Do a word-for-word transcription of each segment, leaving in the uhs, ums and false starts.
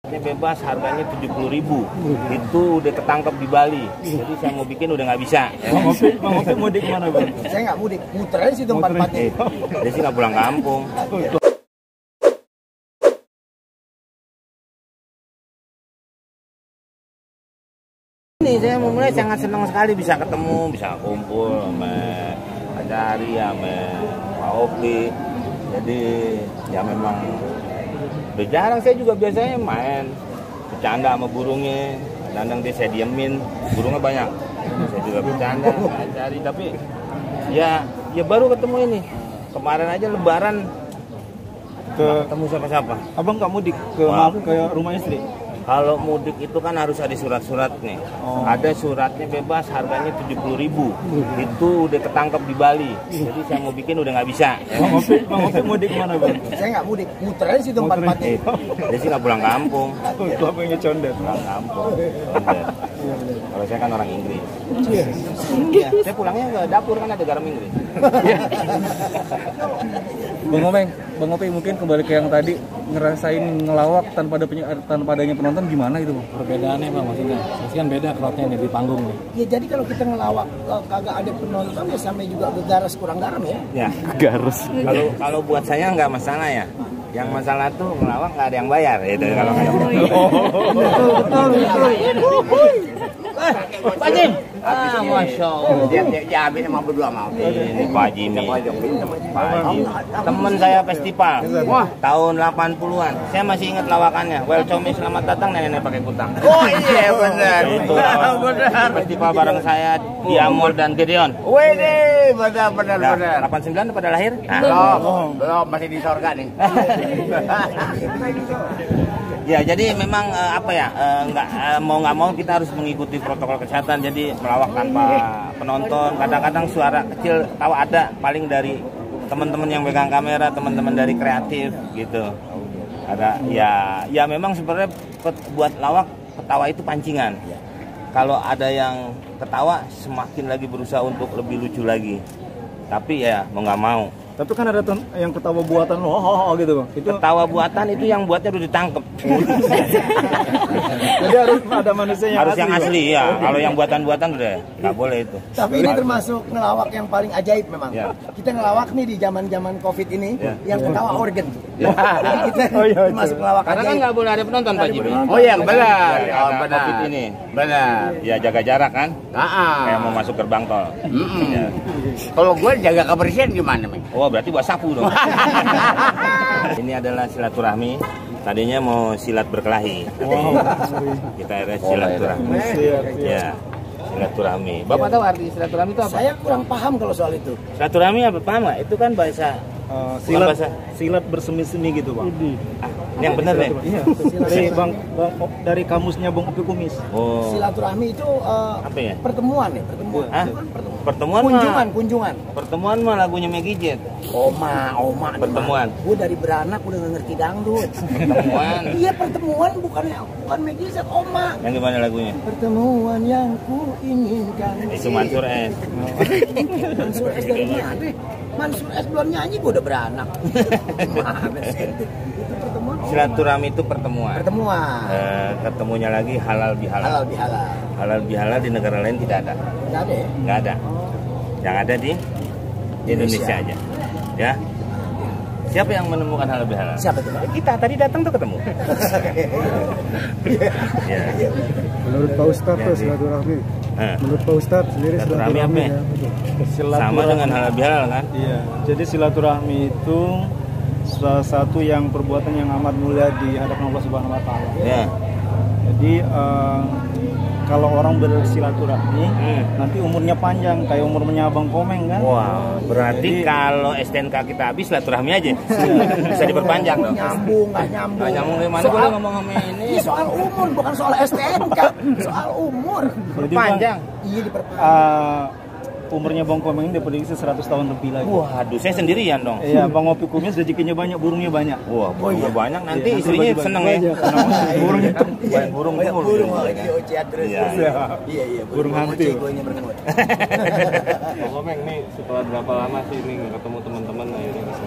Ini bebas, harganya tujuh puluh ribu. Itu udah ketangkep di Bali. Jadi saya mau bikin udah nggak bisa. Bang Opi, Bang Opi mudik kemana Bang? Saya nggak mudik, muter aja situ tempat-tempatnya. Eh, dia sih nggak pulang kampung. Ini saya mau mulai sangat senang sekali bisa ketemu, bisa kumpul sama Pak Cari, sama Pak Opi. Jadi ya memang udah jarang, saya juga biasanya main bercanda sama burungnya. Kadang dia saya diemin, burungnya banyak. Saya juga bercanda, cari, tapi ya ya baru ketemu ini. Kemarin aja Lebaran ke ketemu siapa-siapa. Abang nggak mudik ke Wah. ke rumah istri? Kalau mudik itu kan harus ada surat-surat nih. Oh. Ada suratnya bebas, harganya tujuh puluh ribu. Itu udah ketangkep di Bali. Jadi saya mau bikin udah nggak bisa. Bang Opi, Bang Opi mudik kemana Bang? Saya nggak mudik, muter aja situ tempat-tempatnya. Eh, dia sih nggak pulang kampung. Itu apa yang condet? Pulang kampung. Condet. Kalau saya kan orang Inggris. Iya. Ya, saya pulangnya ke dapur kan ada garam Inggris. Bang Omeng, Bang Opi mungkin kembali ke yang tadi ngerasain ngelawak tanpa ada penye- tanpa adanya penonton gimana gitu Bang? Perbedaannya Bang maksudnya, pasti kan beda crowdnya nih di panggung nih. Ya jadi kalau kita ngelawak kalau kagak ada penonton ya sama juga garas kurang garam ya. Ya, Garus. kalau kalau buat saya nggak masalah ya. Yang masalah tuh ngelawak nggak ada yang bayar gitu kalau nggak ada. Betul betul betul. Pak Jim, ah, masya Allah. Dia dia habis sama berdua mau. Ini Pak Jimmy, Pak Jim, temen saya festival, wah tahun delapan puluhan. Saya masih ingat lawakannya. Welcome, selamat datang nenek-nenek pakai kutang. Oh iya benar. Itu benar. Festival bareng saya, Diamor dan Gideon. Wede, benar benar Nah, benar. delapan puluh sembilan pada lahir? Nah, Belum, belum masih di sorga nih. ya jadi memang eh, apa ya eh, nggak eh, mau nggak mau kita harus mengikuti protokol kesehatan. Jadi melawak tanpa penonton. Kadang-kadang suara kecil tahu ada paling dari teman-teman yang pegang kamera, teman-teman dari kreatif gitu. Ada ya ya memang sebenarnya buat lawak ketawa itu pancingan. Kalau ada yang ketawa semakin lagi berusaha untuk lebih lucu lagi. Tapi ya mau nggak mau. Tapi kan ada ten- yang ketawa buatan lo, oh, oh, oh, gitu Bang. Itu Ketawa buatan itu yang buatnya udah ditangkep. jadi harus ada manusia yang Harus asli, yang Bang. asli ya. Kalau yang buatan-buatan udah nggak boleh itu. Tapi ini termasuk ngelawak yang paling ajaib memang. Ya. Kita ngelawak nih di zaman-zaman Covid ini Ya. yang ketawa organ. Ya. Jadi kita Oh, iya, termasuk betul. ngelawak Karena kan ajaib. nggak boleh ada penonton Pak Jimmy. Oh iya benar. Ya, Oh ada benar. Covid ini. Benar. Ya jaga jarak kan. Ah. Kayak mau masuk gerbang tol. Ya. Kalau gue jaga kebersihan gimana, Meng? Oh berarti bawa sapu dong. Ini adalah silaturahmi. Tadinya mau silat berkelahi. Kita ada silaturahmi. Ya. Silaturahmi. Bapak tahu arti silaturahmi itu apa? Saya kurang paham kalau soal itu. Silaturahmi apa paham nggak? Itu kan bahasa Eh, silat bahasa. silat bersemi-semi gitu Bang. Ah, ini yang benar deh. Iya. Dari Bang, Bang Op- dari kamusnya Bang Opi Kumis. Oh. Silaturahmi itu eh, Apa ya? pertemuan ya, pertemuan. Hah? Itu kan pertemuan. Pertemuan Kunjungan, mah. kunjungan. Pertemuan mah lagunya Maggie Jet. Oma, oma. Pertemuan. Gue dari beranak udah nggak ngerti dangdut. Pertemuan. Iya pertemuan bukannya bukan Megizet, oma. Yang gimana lagunya? Pertemuan yang ku inginkan. Itu Mansur S. Mansur S dari mana? Mansur S belum nyanyi gue udah beranak. Gimana sih? Itu pertemuan. oma. Silaturahmi itu pertemuan. Pertemuan. Eh, ketemunya lagi halal bihalal. Halal bihalal. Halal bihalal di negara lain tidak ada. Nggak ada ya? Nggak ada. Yang ada di Indonesia aja. Ya. Siapa yang menemukan halal bihalal? Siapa tuh? Pak? Eh, Kita tadi datang tuh ketemu. Ya. Menurut Pak Ustadz tuh Jadi- silaturahmi. Eh, Menurut Pak Ustadz sendiri Silaturahmi apa ya? Sama dengan halal bihalal kan? Iya. Jadi silaturahmi itu salah satu yang perbuatan yang amat mulia di hadapan Allah Subhanahu Wa Taala. Ya. Jadi eh, kalau orang bersilaturahmi Hmm. nanti umurnya panjang kayak umurnya Abang Komeng kan? Wah, berarti Jadi- kalau S T N K kita habis silaturahmi aja. Bisa diperpanjang dong. Nyambung, nggak nyambung. Nggak nyambung gimana? Soal- Boleh ngomong sama ini. Ini soal umur, bukan soal S T N K. Soal umur. Perpanjang. Iya diperpanjang. Eh, umurnya Bang Komeng ini diprediksi seratus tahun lebih lagi. Waduh, saya sendirian dong. Iya, Bang Opi Kumis rezekinya banyak, burungnya banyak. Wah, burungnya banyak. Nanti Iya, istrinya bagi-bagi. seneng ya. Burungnya kan? Banyak burung Banyak burung. burung lagi ocean terus. Iya. Iya, iya. Burung hantu. Gue nya berkenut. Bang Komeng nih setelah berapa lama sih ini nggak ketemu teman-teman akhirnya kesini?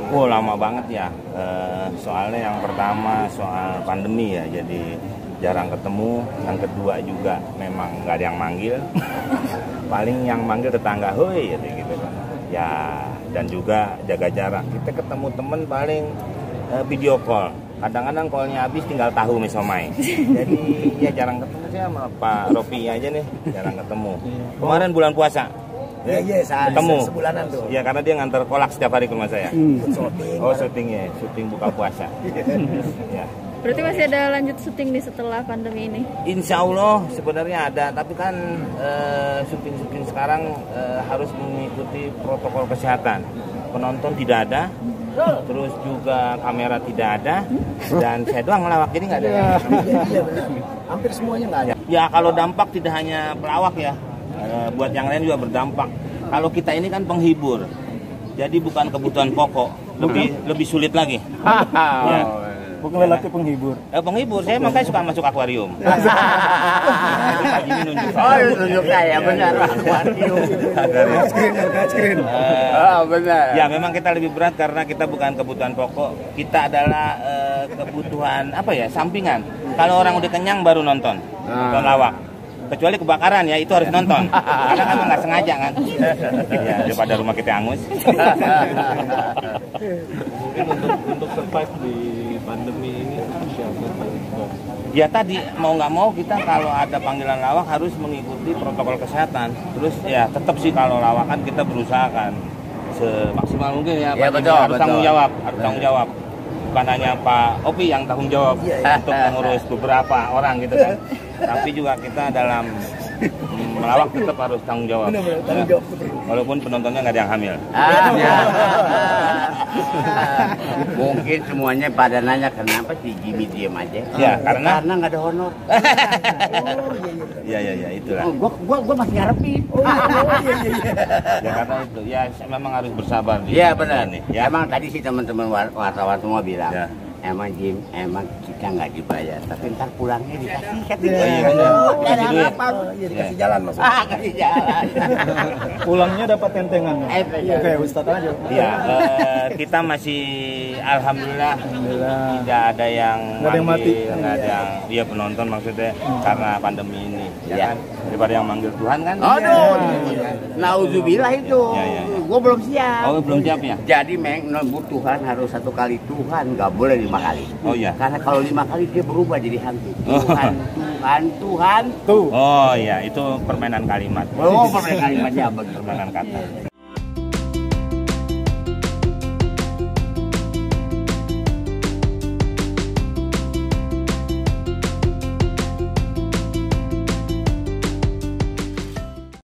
Oh lama banget ya, eh, soalnya yang pertama soal pandemi ya, jadi jarang ketemu. Yang kedua juga memang nggak ada yang manggil, paling yang manggil tetangga, hoi gitu kan. Ya dan juga jaga jarak. Kita ketemu temen paling eh, video call. Kadang-kadang callnya habis tinggal tahu mesomai. Jadi ya jarang ketemu sih sama Pak Rofi aja nih, jarang ketemu. Kemarin bulan puasa. Iya, iya, saat ketemu sebulanan tuh. Ya karena dia nganter kolak setiap hari ke rumah saya. Hmm. Syuting. Oh syutingnya, syuting buka puasa. Ya. Berarti masih ada lanjut syuting nih setelah pandemi ini? Insya Allah sebenarnya ada, tapi kan eh, syuting-syuting sekarang eh, harus mengikuti protokol kesehatan. Penonton tidak ada, terus juga kamera tidak ada, dan saya doang ngelawak, jadi nggak ada. Iya, iya, benar. Hampir semuanya nggak ada. Ya kalau dampak tidak hanya pelawak ya, eh, buat yang lain juga berdampak. Kalau kita ini kan penghibur, jadi bukan kebutuhan pokok, lebih lebih sulit lagi. Ya. Bukan lelaki penghibur. Eh, penghibur, saya makanya suka masuk akuarium. Pak Jimmy nunjuk saya. Oh, nunjuk saya, benar. Akuarium. Screen, screen. Eh, Oh, benar. Ya memang kita lebih berat karena kita bukan kebutuhan pokok, kita adalah eh, kebutuhan apa ya, sampingan. Kalau orang udah kenyang baru nonton, nonton lawak. Kecuali kebakaran ya, itu harus nonton. Karena kan nggak sengaja kan. Ya daripada rumah kita angus. untuk untuk survive di pandemi ini siapa? Ya tadi mau nggak mau kita kalau ada panggilan lawak harus mengikuti protokol kesehatan. Terus ya tetap sih kalau lawakan kita berusaha kan semaksimal mungkin ya, Ya, Pak Jimmy. betul, harus betul. tanggung jawab, harus tanggung jawab. Bukan hanya Pak Opi yang tanggung jawab untuk mengurus beberapa orang gitu kan. Tapi juga kita dalam mm, melawak tetap harus tanggung jawab. Benar-benar tanggung jawab. Walaupun penontonnya nggak ada yang hamil. Ah, ya. Mungkin semuanya pada nanya kenapa si Jimmy diem aja. Ya, karena- karena nggak ada honor. Iya iya iya itulah. Oh, gua gua gua masih ngarepin. Oh, iya, iya, iya. Ya karena itu ya memang harus bersabar di Iya benar. ini, ya. Emang tadi sih teman-teman war- wartawan semua bilang, Ya. emang Jim, emang kita nggak dibayar, tapi ntar pulangnya dikasih katanya. Oh, iya, benar. Nggak ada Dikasih duit. apa-apa. Oh, iya, dikasih jalan maksudnya. Ah, kasih jalan. Pulangnya dapat tentengan. Eh, iya. Kayak Ustadz aja. Ya eh, kita masih alhamdulillah, tidak ada yang Nggak ada yang mati. manggil, nggak ada yang dia penonton maksudnya karena pandemi ini, ya Iya. kan? Daripada yang manggil Tuhan kan? Aduh, nauzubillah itu. Ya, ya, ya. Gua belum siap. Oh belum siap ya? Jadi meng, nembut Tuhan harus satu kali Tuhan, nggak boleh lima kali. Oh iya. Karena kalau lima kali dia berubah jadi hantu. Tuhan, Tuhan, Tuhan. Tuh. Oh iya itu permainan kalimat. Oh, permainan kalimatnya begitu. Permainan kata.